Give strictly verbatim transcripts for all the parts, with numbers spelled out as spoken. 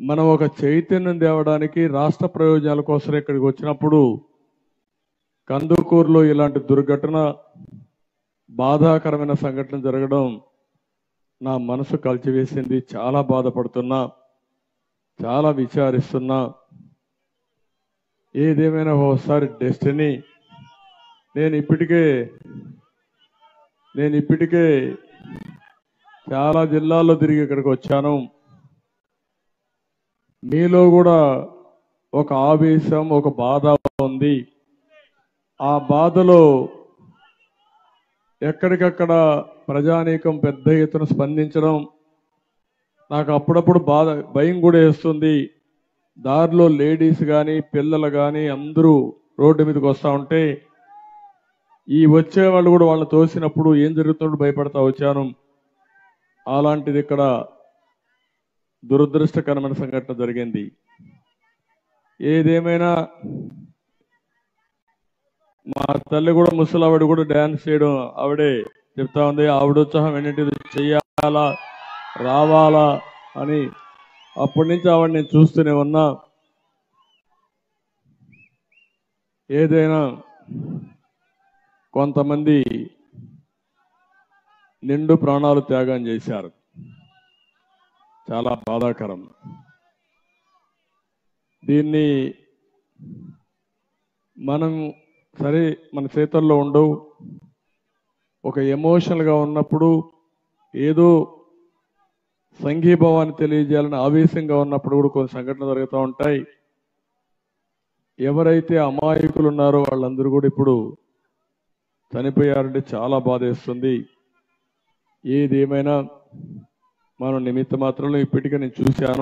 మనం ఒక చైతన్యం తేవడానికి రాష్ట్ర ప్రయోజనాల కోసం ఇక్కడికి వచ్చినప్పుడు కందుకూరులో ఇలాంటి దుర్ఘటన బాధాకరమైన సంఘటన జరగడం నా మనసు కలిచివేసింది. చాలా బాధపడుతున్నా, చాలా విచారిస్తున్నా. ఏదేమైనా ఒకసారి డెస్టినీ. నేను ఇప్పటికే నేను ఇప్పటికే చాలా జిల్లాల్లో తిరిగి ఇక్కడికి వచ్చాను. మీలో కూడా ఒక ఆవేశం, ఒక బాధ ఉంది. ఆ బాధలో ఎక్కడికక్కడ ప్రజానీకం పెద్ద ఎత్తున స్పందించడం నాకు అప్పుడప్పుడు బాధ, భయం కూడా వేస్తుంది. దారిలో లేడీస్ కానీ పిల్లలు కానీ అందరూ రోడ్డు మీదకి వస్తూ ఉంటే ఈ వచ్చే వాళ్ళు కూడా వాళ్ళని తోసినప్పుడు ఏం జరుగుతుందో భయపడతా వచ్చాను. అలాంటిది ఇక్కడ దురదృష్టకరమైన సంఘటన జరిగింది. ఏదేమైనా మా తల్లి కూడా ముసలావిడ కూడా డ్యాన్స్ చేయడం ఆవిడే చెప్తా ఉంది. ఆవిడ ఉత్సాహం ఏంటంటే చెయ్యాలా రావాలా అని. అప్పటి నుంచి ఆవిడ నేను చూస్తూనే ఉన్నా. ఏదైనా కొంతమంది నిండు ప్రాణాలు త్యాగం చేశారు. చాలా బాధాకరం. దీన్ని మనం సరే మన చేతుల్లో ఉండవు. ఒక ఎమోషనల్గా ఉన్నప్పుడు ఏదో సంఘీభావాన్ని తెలియజేయాలని ఆవేశంగా ఉన్నప్పుడు కూడా కొన్ని సంఘటనలు జరుగుతూ ఉంటాయి. ఎవరైతే అమాయకులు ఉన్నారో వాళ్ళందరూ కూడా ఇప్పుడు చనిపోయారంటే చాలా బాధేస్తుంది. ఏదేమైనా మనం నిమిత్త మాత్రంలో ఇప్పటికే నేను చూశాను.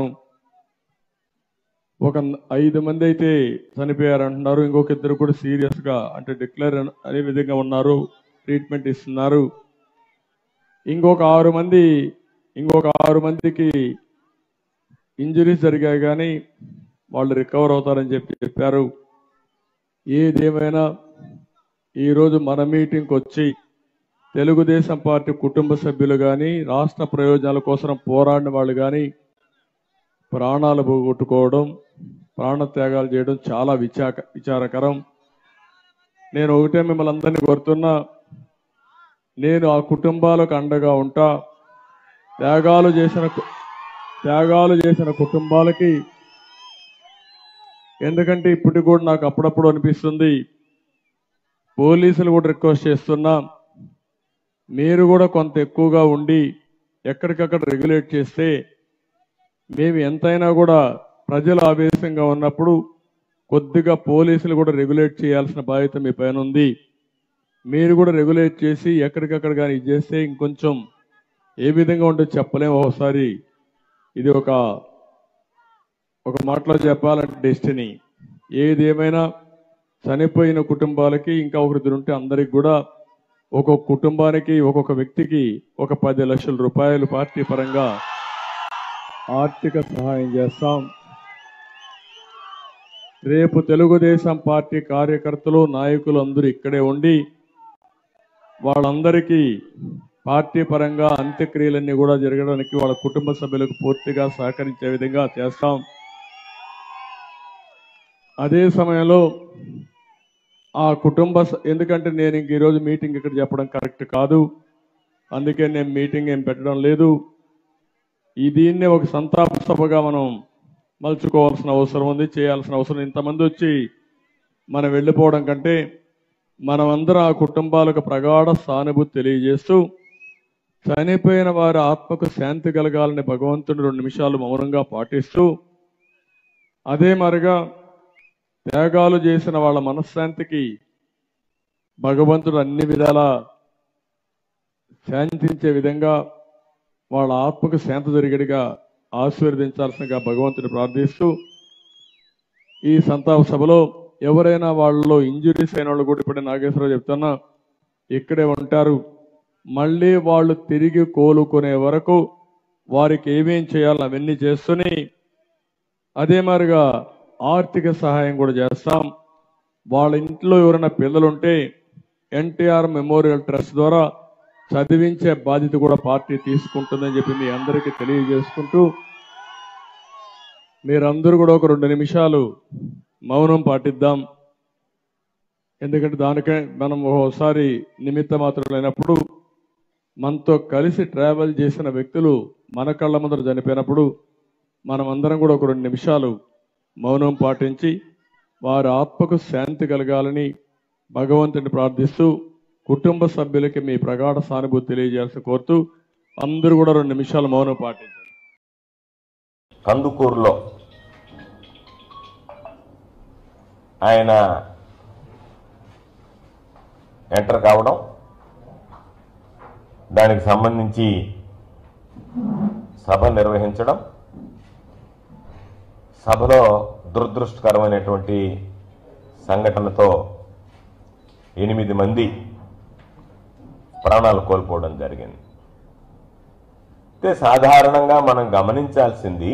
ఒక ఐదు మంది అయితే చనిపోయారంటున్నారు. ఇంకొక ఇద్దరు కూడా సీరియస్గా అంటే డిక్లేర్ అనే విధంగా ఉన్నారు, ట్రీట్మెంట్ ఇస్తున్నారు. ఇంకొక ఆరు మంది ఇంకొక ఆరు మందికి ఇంజరీస్ జరిగాయి కానీ వాళ్ళు రికవర్ అవుతారని చెప్పి చెప్పారు. ఏదేమైనా ఈరోజు మన మీటింగ్కి వచ్చి తెలుగుదేశం పార్టీ కుటుంబ సభ్యులు కానీ రాష్ట్ర ప్రయోజనాల కోసం పోరాడిన వాళ్ళు కానీ ప్రాణాలు పోగొట్టుకోవడం, ప్రాణత్యాగాలు చేయడం చాలా విచాక విచారకరం. నేను ఒకటే మిమ్మల్ని అందరినీ కోరుతున్నా, నేను ఆ కుటుంబాలకు అండగా ఉంటా. త్యాగాలు చేసిన త్యాగాలు చేసిన కుటుంబాలకి, ఎందుకంటే ఇప్పటికి కూడా నాకు అప్పుడప్పుడు అనిపిస్తుంది, పోలీసులు కూడా రిక్వెస్ట్ చేస్తున్నా, మీరు కూడా కొంత ఎక్కువగా ఉండి ఎక్కడికక్కడ రెగ్యులేట్ చేస్తే మేము ఎంతైనా కూడా ప్రజల ఆవేశంగా ఉన్నప్పుడు కొద్దిగా పోలీసులు కూడా రెగ్యులేట్ చేయాల్సిన బాధ్యత మీ పైన ఉంది. మీరు కూడా రెగ్యులేట్ చేసి ఎక్కడికక్కడ కానీ ఇది చేస్తే ఇంకొంచెం ఏ విధంగా ఉంటుందో చెప్పలేము. ఒకసారి ఇది ఒక ఒక మాటలో చెప్పాలంటే డెస్టినీ. ఏది ఏమైనా చనిపోయిన కుటుంబాలకి ఇంకా ఒకరిద్దరు ఉంటే అందరికి కూడా ఒక్కొక్క కుటుంబానికి ఒక్కొక్క వ్యక్తికి ఒక పది లక్షల రూపాయలు పార్టీ పరంగా ఆర్థిక సహాయం చేస్తాం. రేపు తెలుగుదేశం పార్టీ కార్యకర్తలు నాయకులు అందరూ ఇక్కడే ఉండి వాళ్ళందరికీ పార్టీ పరంగా అంత్యక్రియలన్నీ కూడా జరగడానికి వాళ్ళ కుటుంబ సభ్యులకు పూర్తిగా సహకరించే విధంగా చేస్తాం. అదే సమయంలో ఆ కుటుంబ, ఎందుకంటే నేను ఇంక ఈరోజు మీటింగ్ ఇక్కడ చెప్పడం కరెక్ట్ కాదు, అందుకే నేను మీటింగ్ ఏం పెట్టడం లేదు. ఈ దీన్నే ఒక సంతాప సభగా మనం మలుచుకోవాల్సిన అవసరం ఉంది, చేయాల్సిన అవసరం. ఇంతమంది వచ్చి మనం వెళ్ళిపోవడం కంటే మనమందరం ఆ కుటుంబాలకు ప్రగాఢ సానుభూతి తెలియజేస్తూ చనిపోయిన వారి ఆత్మకు శాంతి కలగాలని భగవంతుని రెండు నిమిషాలు మౌనంగా పాటిస్తూ, అదే మరిగా త్యాగాలు చేసిన వాళ్ళ మనశ్శాంతికి భగవంతుడు అన్ని విధాలా శాంతించే విధంగా వాళ్ళ ఆత్మకు శాంతి జరిగేట్టుగా ఆశీర్వదించాల్సిందిగా భగవంతుని ప్రార్థిస్తూ, ఈ సంతాప సభలో ఎవరైనా వాళ్ళలో ఇంజురీస్ అయిన వాళ్ళు కూడా ఇప్పుడే నాగేశ్వరరావు చెప్తున్నా ఇక్కడే ఉంటారు. మళ్ళీ వాళ్ళు తిరిగి కోలుకునే వరకు వారికి ఏమేం చేయాలో అవన్నీ చేస్తూనే అదే మరిగా ఆర్థిక సహాయం కూడా చేస్తాం. వాళ్ళ ఇంట్లో ఎవరైనా పిల్లలుంటే ఎన్టీఆర్ మెమోరియల్ ట్రస్ట్ ద్వారా చదివించే బాధ్యత కూడా పార్టీ తీసుకుంటుందని చెప్పి మీ అందరికీ తెలియజేసుకుంటూ, మీరందరూ కూడా ఒక రెండు నిమిషాలు మౌనం పాటిద్దాం. ఎందుకంటే దానికే మనం ఒకసారి నిమిత్త మాత్రమైనప్పుడు మనతో కలిసి ట్రావెల్ చేసిన వ్యక్తులు మన కళ్ళ ముందర చనిపోయినప్పుడు మనం అందరం కూడా ఒక రెండు నిమిషాలు మౌనం పాటించి వారి ఆత్మకు శాంతి కలగాలని భగవంతుని ప్రార్థిస్తూ కుటుంబ సభ్యులకి మీ ప్రగాఢ సానుభూతి తెలియజేయాల్సి కోరుతూ అందరూ కూడా రెండు నిమిషాలు మౌనం పాటించారు. కందుకూరులో ఆయన ఎంటర్ కావడం, దానికి సంబంధించి సభ నిర్వహించడం, సభలో దురదృష్టకరమైనటువంటి సంఘటనతో ఎనిమిది మంది ప్రాణాలు కోల్పోవడం జరిగింది. అయితే సాధారణంగా మనం గమనించాల్సింది,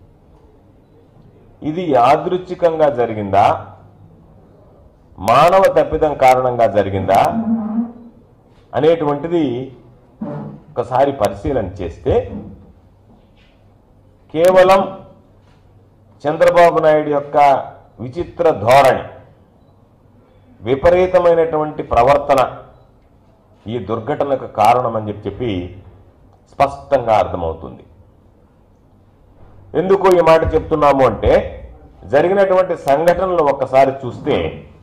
ఇది యాదృచ్ఛికంగా జరిగిందా, మానవ తప్పిదం కారణంగా జరిగిందా అనేటువంటిది ఒకసారి పరిశీలన చేస్తే కేవలం చంద్రబాబు నాయుడు యొక్క విచిత్ర ధోరణి, విపరీతమైనటువంటి ప్రవర్తన ఈ దుర్ఘటనకు కారణమని చెప్పి చెప్పి స్పష్టంగా అర్థమవుతుంది. ఎందుకు ఈ మాట చెప్తున్నాము అంటే, జరిగినటువంటి సంఘటనలు ఒక్కసారి చూస్తే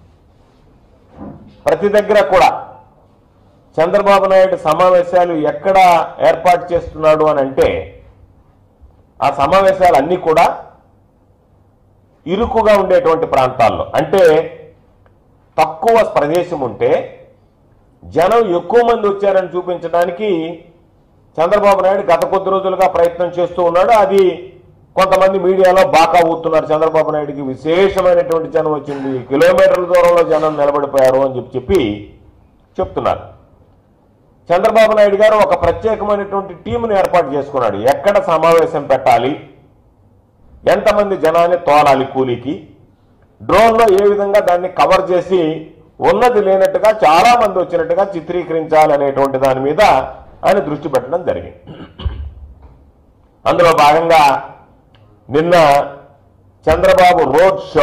ప్రతి దగ్గర కూడా చంద్రబాబు నాయుడు సమావేశాలు ఎక్కడ ఏర్పాటు చేస్తున్నాడు అని అంటే, ఆ సమావేశాలు అన్నీ కూడా ఇరుకుగా ఉండేటువంటి ప్రాంతాల్లో, అంటే తక్కువ ప్రదేశం ఉంటే జనం ఎక్కువ మంది వచ్చారని చూపించడానికి చంద్రబాబు నాయుడు గత కొద్ది రోజులుగా ప్రయత్నం చేస్తూ ఉన్నాడు. అది కొంతమంది మీడియాలో బాకా ఊతున్నారు, చంద్రబాబు నాయుడికి విశేషమైనటువంటి జనం వచ్చింది, కిలోమీటర్ల దూరంలో జనం నిలబడిపోయారు అని చెప్పి చెప్పి చెప్తున్నారు. చంద్రబాబు నాయుడు గారు ఒక ప్రత్యేకమైనటువంటి టీమును ఏర్పాటు చేసుకున్నాడు. ఎక్కడ సమావేశం పెట్టాలి, ఎంతమంది జనాన్ని తోలాలి కూలీకి, డ్రోన్లో ఏ విధంగా దాన్ని కవర్ చేసి ఉన్నది లేనట్టుగా చాలా మంది వచ్చినట్టుగా చిత్రీకరించాలి అనేటువంటి దాని మీద ఆయన దృష్టి పెట్టడం జరిగింది. అందులో భాగంగా నిన్న చంద్రబాబు రోడ్ షో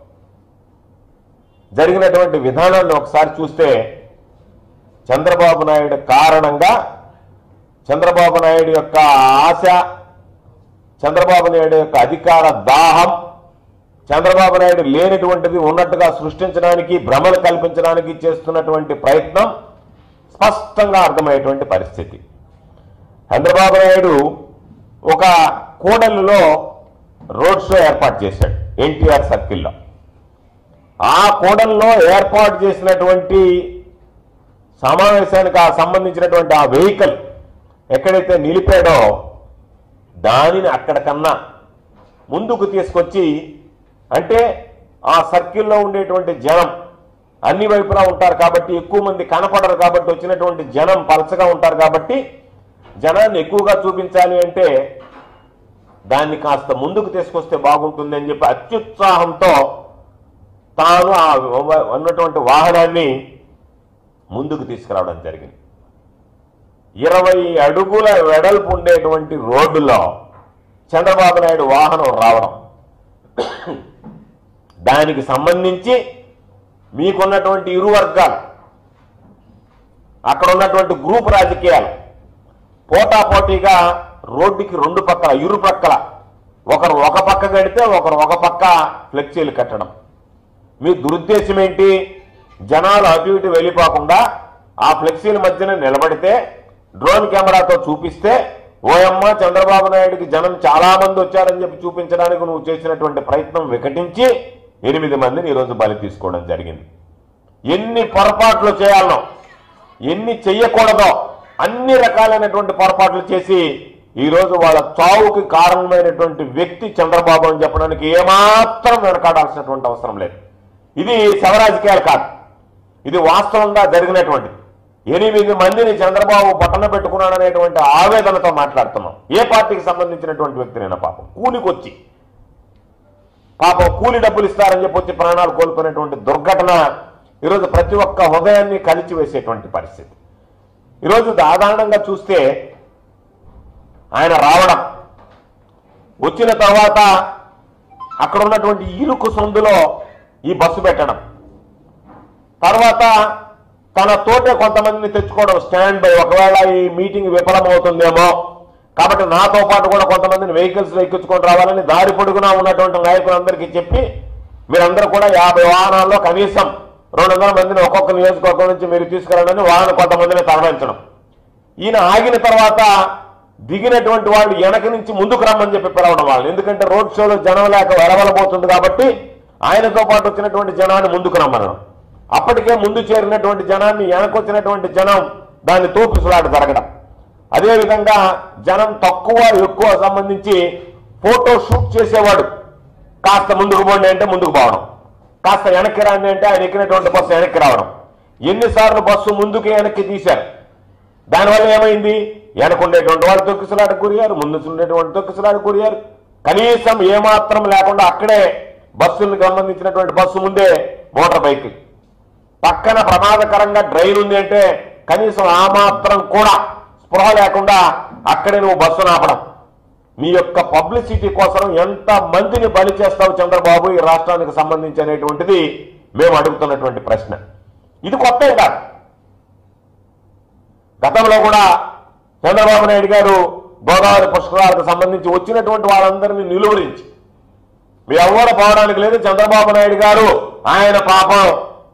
జరిగినటువంటి విధానాన్ని ఒకసారి చూస్తే, చంద్రబాబు నాయుడు కారణంగా చంద్రబాబు నాయుడు యొక్క ఆశ, చంద్రబాబు నాయుడు యొక్క అధికార దాహం, చంద్రబాబు నాయుడు లేనటువంటిది ఉన్నట్టుగా సృష్టించడానికి, భ్రమలు కల్పించడానికి చేస్తున్నటువంటి ప్రయత్నం స్పష్టంగా అర్థమయ్యేటువంటి పరిస్థితి. చంద్రబాబు నాయుడు ఒక కూడలిలో రోడ్ షో ఏర్పాటు చేశాడు ఎన్టీఆర్ సర్కిల్లో. ఆ కూడలిలో ఏర్పాటు చేసినటువంటి సమావేశానికి ఆ సంబంధించినటువంటి ఆ వెహికల్ ఎక్కడైతే నిలిపాడో దానిని అక్కడికన్నా ముందుకు తీసుకొచ్చి, అంటే ఆ సర్కిల్లో ఉండేటువంటి జనం అన్ని వైపులా ఉంటారు కాబట్టి, ఎక్కువ మంది కనపడరు కాబట్టి, వచ్చినటువంటి జనం పలచగా ఉంటారు కాబట్టి జనాన్ని ఎక్కువగా చూపించాలి అంటే దాన్ని కాస్త ముందుకు తీసుకొస్తే బాగుంటుంది అని చెప్పి అత్యుత్సాహంతో తాను ఆ ఉన్నటువంటి వాహనాన్ని ముందుకు తీసుకురావడం జరిగింది. ఇరవై అడుగుల వెడల్పు ఉండేటువంటి రోడ్డులో చంద్రబాబు నాయుడు వాహనం రావడం, దానికి సంబంధించి మీకున్నటువంటి ఇరు వర్గాలు, అక్కడ ఉన్నటువంటి గ్రూప్ రాజకీయాలు పోటాపోటీగా రోడ్డుకి రెండు పక్కల, ఇరు పక్కల ఒకరు ఒక పక్క కడితే ఒకరు ఒక పక్క ఫ్లెక్సీలు కట్టడం. మీ దురుద్దేశం ఏంటి? జనాలు అటు ఇటు వెళ్ళిపోకుండా ఆ ఫ్లెక్సీల మధ్యన నిలబడితే డ్రోన్ కెమెరాతో చూపిస్తే, ఓయమ్మ చంద్రబాబు నాయుడికి జనం చాలా మంది వచ్చారని చెప్పి చూపించడానికి నువ్వు చేసినటువంటి ప్రయత్నం వికటించి ఎనిమిది మందిని ఈరోజు బలి తీసుకోవడం జరిగింది. ఎన్ని పొరపాట్లు చేయాలనో, ఎన్ని చెయ్యకూడదో అన్ని రకాలైనటువంటి పొరపాట్లు చేసి ఈరోజు వాళ్ళ చావుకి కారణమైనటువంటి వ్యక్తి చంద్రబాబు అని చెప్పడానికి ఏమాత్రం వెనకాడాల్సినటువంటి అవసరం లేదు. ఇది శవరాజకీయాలు కాదు, ఇది వాస్తవంగా జరిగినటువంటిది. ఎనిమిది మందిని చంద్రబాబు పట్టణ పెట్టుకున్నాడు అనేటువంటి ఆవేదనతో మాట్లాడుతున్నాం. ఏ పార్టీకి సంబంధించినటువంటి వ్యక్తినైనా పాపం కూలికొచ్చి పాపం కూలి డబ్బులు ఇస్తారని చెప్పి వచ్చి ప్రాణాలు కోల్పోయినటువంటి దుర్ఘటన ఈరోజు ప్రతి ఒక్క హృదయాన్ని కలిచివేసేటువంటి పరిస్థితి. ఈరోజు సాధారణంగా చూస్తే ఆయన రావడం, వచ్చిన తర్వాత అక్కడ ఉన్నటువంటి ఇరుకు సందులో ఈ బస్సు పెట్టడం, తర్వాత తన తోటే కొంతమందిని తెచ్చుకోవడం స్టాండ్ బై, ఒకవేళ ఈ మీటింగ్ విఫలమవుతుందేమో కాబట్టి నాతో పాటు కూడా కొంతమందిని వెహికల్స్ ఎక్కించుకొని రావాలని దారి పొడుగునా ఉన్నటువంటి నాయకులందరికీ చెప్పి మీరందరూ కూడా యాభై వాహనాల్లో కనీసం రెండు వందల మందిని ఒక్కొక్క నియోజకవర్గం నుంచి మీరు తీసుకురావడానికి వాహన కొంతమందిని తరలించడం. ఈయన ఆగిన తర్వాత దిగినటువంటి వాళ్ళు వెనక నుంచి ముందుకు రమ్మని చెప్పి పిలవడం వాళ్ళు, ఎందుకంటే రోడ్ షోలో జనం లేక వెరవలబోతుంది కాబట్టి ఆయనతో పాటు వచ్చినటువంటి జనాన్ని ముందుకు రమ్మనడం. అప్పటికే ముందు చేరినటువంటి జనాన్ని వెనకొచ్చినటువంటి జనం దాన్ని తోపిసులాట జరగడం. అదేవిధంగా జనం తక్కువ ఎక్కువ సంబంధించి ఫోటో షూట్ చేసేవాడు కాస్త ముందుకు పోండి అంటే ముందుకు పోవడం, కాస్త వెనక్కి రాండి అంటే ఆయన ఎక్కినటువంటి బస్సు వెనక్కి రావడం. ఎన్నిసార్లు బస్సు ముందుకి వెనక్కి తీశారు, దానివల్ల ఏమైంది? వెనకుండేటువంటి వాళ్ళు తొక్కిసలాట గురయ్యారు, ముందు ఉండేటువంటి తొక్కిసలాట గురయ్యారు. కనీసం ఏమాత్రం లేకుండా అక్కడే బస్సులకు సంబంధించినటువంటి బస్సు ముందే మోటార్ బైక్ పక్కన ప్రమాదకరంగా డ్రైన్ ఉంది అంటే కనీసం ఆ మాత్రం కూడా స్పృహ లేకుండా అక్కడే నువ్వు బస్సును ఆపడం. నీ యొక్క పబ్లిసిటీ కోసం ఎంత మందిని బలి చేస్తావు చంద్రబాబు ఈ రాష్ట్రానికి సంబంధించి అనేటువంటిది మేము అడుగుతున్నటువంటి ప్రశ్న. ఇది కొత్త కాదు. గతంలో కూడా చంద్రబాబు నాయుడు గారు గోదావరి పుష్కరాలకు సంబంధించి వచ్చినటువంటి వాళ్ళందరినీ నిలువరించి మీ ఎవరు పోవడానికి లేదు, చంద్రబాబు నాయుడు గారు ఆయన పాపం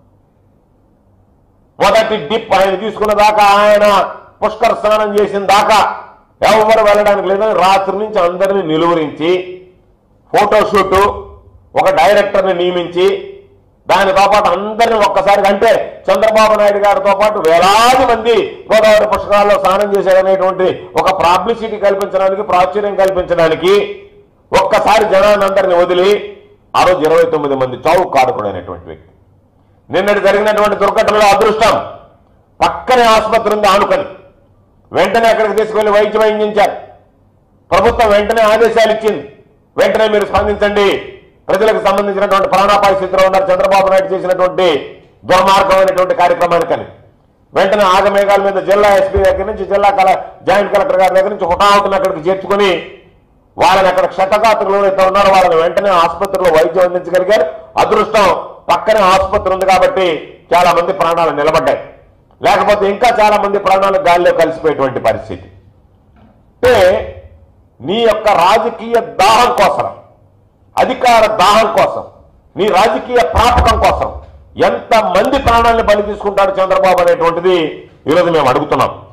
మొదటి డిప్ ఆయన తీసుకున్న దాకా, ఆయన పుష్కర స్నానం చేసిన దాకా ఎవరు వెళ్ళడానికి లేదని రాత్రి నుంచి అందరినీ నిలువరించి ఫోటోషూటు ఒక డైరెక్టర్ని నియమించి దానితో పాటు అందరినీ ఒక్కసారిగా, అంటే చంద్రబాబు నాయుడు గారితో పాటు వేలాది మంది గోదావరి పుష్కరాల్లో స్నానం చేశారనేటువంటి ఒక పబ్లిసిటీ కల్పించడానికి, ప్రాచుర్యం కల్పించడానికి ఒక్కసారి జనాన్ని అందరినీ వదిలి ఆ రోజు ఇరవై తొమ్మిది మంది చావు కారకుడైనటువంటి వ్యక్తి. నిన్నటి జరిగినటువంటి దుర్ఘటనలో అదృష్టం పక్కనే ఆసుపత్రి ఉంది ఆనుకొని, వెంటనే అక్కడికి తీసుకెళ్లి వైద్యం అందించారు. ప్రభుత్వం వెంటనే ఆదేశాలు ఇచ్చింది, వెంటనే మీరు స్పందించండి, ప్రజలకు సంబంధించినటువంటి ప్రాణాపాయ స్థితిలో ఉన్నారు చంద్రబాబు నాయుడు చేసినటువంటి దుర్మార్గమైనటువంటి కార్యక్రమానికని. వెంటనే ఆగమేఘాల మీద జిల్లా ఎస్పీ దగ్గర నుంచి జిల్లా కల జాయింట్ కలెక్టర్ గారి దగ్గర నుంచి హుటాహుటిని అక్కడికి చేర్చుకుని వాళ్ళని అక్కడ క్షతగాత్రులు ఎవరైతే ఉన్నారో వాళ్ళని వెంటనే ఆసుపత్రిలో వైద్యం అందించగలిగారు. అదృష్టం పక్కనే ఆసుపత్రి ఉంది కాబట్టి చాలా మంది ప్రాణాలు నిలబడ్డాయి, లేకపోతే ఇంకా చాలా మంది ప్రాణాలు గాలిలో కలిసిపోయేటువంటి పరిస్థితి. అంటే నీ యొక్క రాజకీయ దాహం కోసం, అధికార దాహం కోసం, నీ రాజకీయ ప్రాపకం కోసం ఎంత మంది ప్రాణాలను బలి తీసుకుంటాడు చంద్రబాబు అనేటువంటిది ఈరోజు మేము అడుగుతున్నాం.